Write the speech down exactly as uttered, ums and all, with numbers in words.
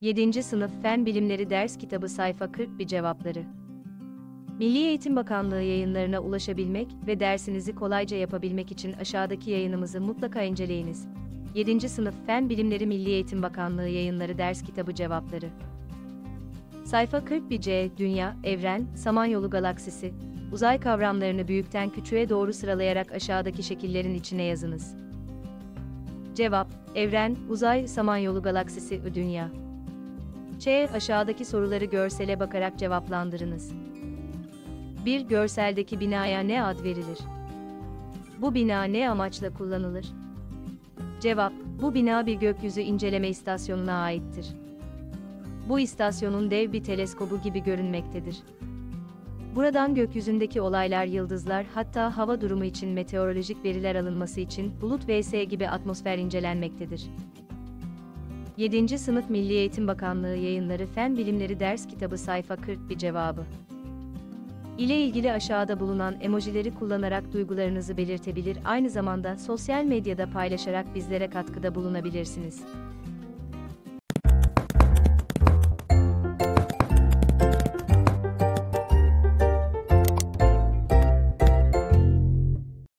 yedinci Sınıf Fen Bilimleri Ders Kitabı Sayfa kırk bir Cevapları. Milli Eğitim Bakanlığı yayınlarına ulaşabilmek ve dersinizi kolayca yapabilmek için aşağıdaki yayınımızı mutlaka inceleyiniz. yedinci Sınıf Fen Bilimleri Milli Eğitim Bakanlığı Yayınları Ders Kitabı Cevapları. Sayfa kırk bir C. Dünya, evren, Samanyolu galaksisi. Uzay kavramlarını büyükten küçüğe doğru sıralayarak aşağıdaki şekillerin içine yazınız. Cevap: Evren, uzay, Samanyolu galaksisi, dünya. Ç. Aşağıdaki soruları görsele bakarak cevaplandırınız. bir. Görseldeki binaya ne ad verilir? Bu bina ne amaçla kullanılır? Cevap: Bu bina bir gökyüzü inceleme istasyonuna aittir. Bu istasyonun dev bir teleskobu gibi görünmektedir. Buradan gökyüzündeki olaylar, yıldızlar, hatta hava durumu için meteorolojik veriler alınması için bulut vs gibi atmosfer incelenmektedir. yedinci Sınıf Milli Eğitim Bakanlığı Yayınları Fen Bilimleri Ders Kitabı Sayfa kırk bir Cevabı ile ilgili aşağıda bulunan emojileri kullanarak duygularınızı belirtebilir, aynı zamanda sosyal medyada paylaşarak bizlere katkıda bulunabilirsiniz.